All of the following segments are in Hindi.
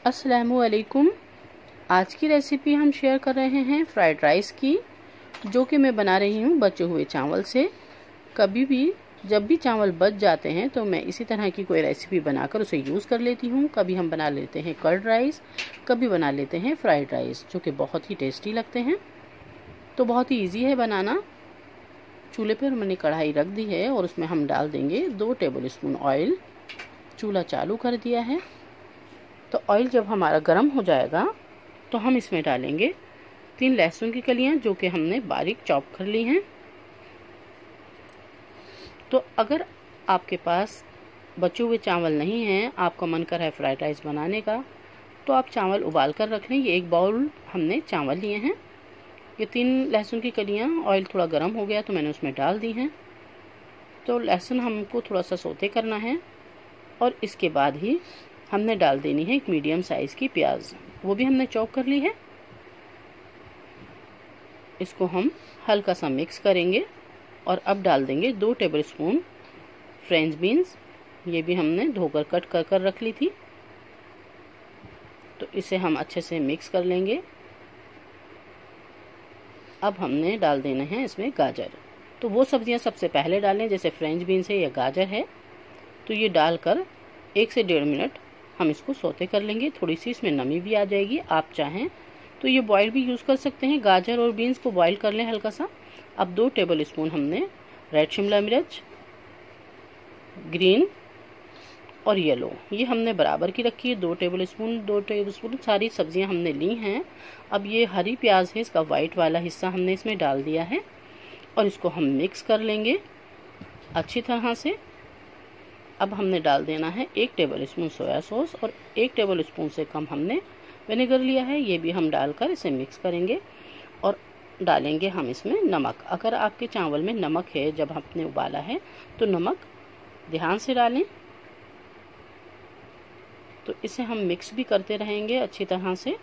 अस्सलामुअलैकुम। आज की रेसिपी हम शेयर कर रहे हैं फ्राइड राइस की, जो कि मैं बना रही हूँ बचे हुए चावल से। कभी भी जब भी चावल बच जाते हैं तो मैं इसी तरह की कोई रेसिपी बनाकर उसे यूज़ कर लेती हूँ। कभी हम बना लेते हैं कर्ड राइस, कभी बना लेते हैं फ्राइड राइस, जो कि बहुत ही टेस्टी लगते हैं। तो बहुत ही ईजी है बनाना। चूल्हे पर मैंने कढ़ाई रख दी है और उसमें हम डाल देंगे 2 टेबल स्पून ऑयल। चूल्हा चालू कर दिया है। तो ऑयल जब हमारा गर्म हो जाएगा तो हम इसमें डालेंगे 3 लहसुन की कलियां, जो कि हमने बारीक चॉप कर ली हैं। तो अगर आपके पास बचे हुए चावल नहीं हैं, आपका मन कर है फ्राइड राइस बनाने का, तो आप चावल उबाल कर रख लें। ये 1 बाउल हमने चावल लिए हैं। ये 3 लहसुन की कलियां, ऑयल थोड़ा गर्म हो गया तो मैंने उसमें डाल दी हैं। तो लहसुन हमको थोड़ा सा सौते करना है और इसके बाद ही हमने डाल देनी है 1 मीडियम साइज की प्याज, वो भी हमने चॉप कर ली है। इसको हम हल्का सा मिक्स करेंगे और अब डाल देंगे 2 टेबल स्पून फ्रेंच बीन्स। ये भी हमने धोकर कट कर कर रख ली थी। तो इसे हम अच्छे से मिक्स कर लेंगे। अब हमने डाल देना है इसमें गाजर। तो वो सब्जियां सबसे पहले डालें, जैसे फ्रेंच बीन्स है या गाजर है। तो ये डालकर 1 से 1.5 मिनट हम इसको सौते कर लेंगे। थोड़ी सी इसमें नमी भी आ जाएगी। आप चाहें तो ये बॉयल भी यूज़ कर सकते हैं। गाजर और बीन्स को बॉयल कर लें हल्का सा। अब 2 टेबल स्पून हमने रेड शिमला मिर्च, ग्रीन और येलो, ये हमने बराबर की रखी है। 2 टेबल स्पून सारी सब्जियां हमने ली हैं। अब ये हरी प्याज है, इसका वाइट वाला हिस्सा हमने इसमें डाल दिया है और इसको हम मिक्स कर लेंगे अच्छी तरह से। अब हमने डाल देना है 1 टेबल स्पून सोया सॉस और 1 टेबल स्पून से कम हमने विनेगर लिया है। ये भी हम डालकर इसे मिक्स करेंगे और डालेंगे हम इसमें नमक। अगर आपके चावल में नमक है जब आपने उबाला है तो नमक ध्यान से डालें। तो इसे हम मिक्स भी करते रहेंगे अच्छी तरह से।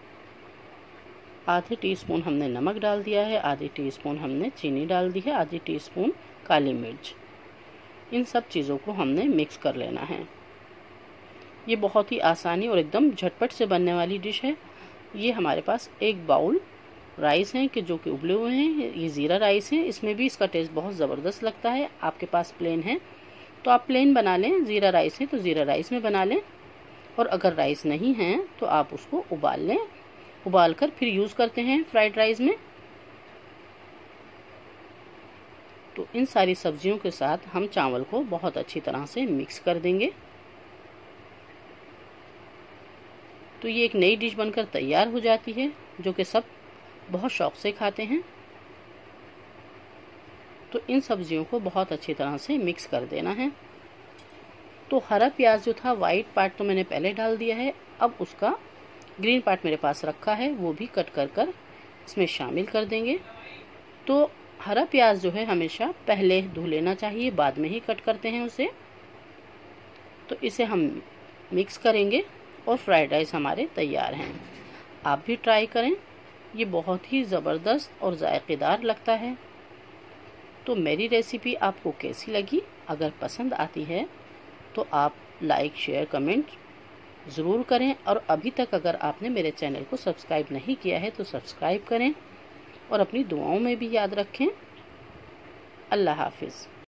आधे टीस्पून हमने नमक डाल दिया है, आधी टीस्पून हमने चीनी डाल दी है, आधी टीस्पून काली मिर्च। इन सब चीज़ों को हमने मिक्स कर लेना है। ये बहुत ही आसानी और एकदम झटपट से बनने वाली डिश है। ये हमारे पास 1 बाउल राइस है कि जो कि उबले हुए हैं। ये ज़ीरा राइस है। इसमें भी इसका टेस्ट बहुत ज़बरदस्त लगता है। आपके पास प्लेन है तो आप प्लेन बना लें, ज़ीरा राइस है तो ज़ीरा राइस में बना लें। और अगर राइस नहीं है तो आप उसको उबाल लें, उबाल कर फिर यूज़ करते हैं फ्राइड राइस में। तो इन सारी सब्जियों के साथ हम चावल को बहुत अच्छी तरह से मिक्स कर देंगे। तो ये एक नई डिश बनकर तैयार हो जाती है, जो कि सब बहुत शौक से खाते हैं। तो इन सब्जियों को बहुत अच्छी तरह से मिक्स कर देना है। तो हरा प्याज जो था, वाइट पार्ट तो मैंने पहले डाल दिया है। अब उसका ग्रीन पार्ट मेरे पास रखा है, वो भी कट कर कर इसमें शामिल कर देंगे। तो हरा प्याज जो है हमेशा पहले धो लेना चाहिए, बाद में ही कट करते हैं उसे। तो इसे हम मिक्स करेंगे और फ्राइड राइस हमारे तैयार हैं। आप भी ट्राई करें, ये बहुत ही ज़बरदस्त और जायकेदार लगता है। तो मेरी रेसिपी आपको कैसी लगी? अगर पसंद आती है तो आप लाइक, शेयर, कमेंट ज़रूर करें। और अभी तक अगर आपने मेरे चैनल को सब्सक्राइब नहीं किया है तो सब्सक्राइब करें और अपनी दुआओं में भी याद रखें। अल्लाह हाफिज़।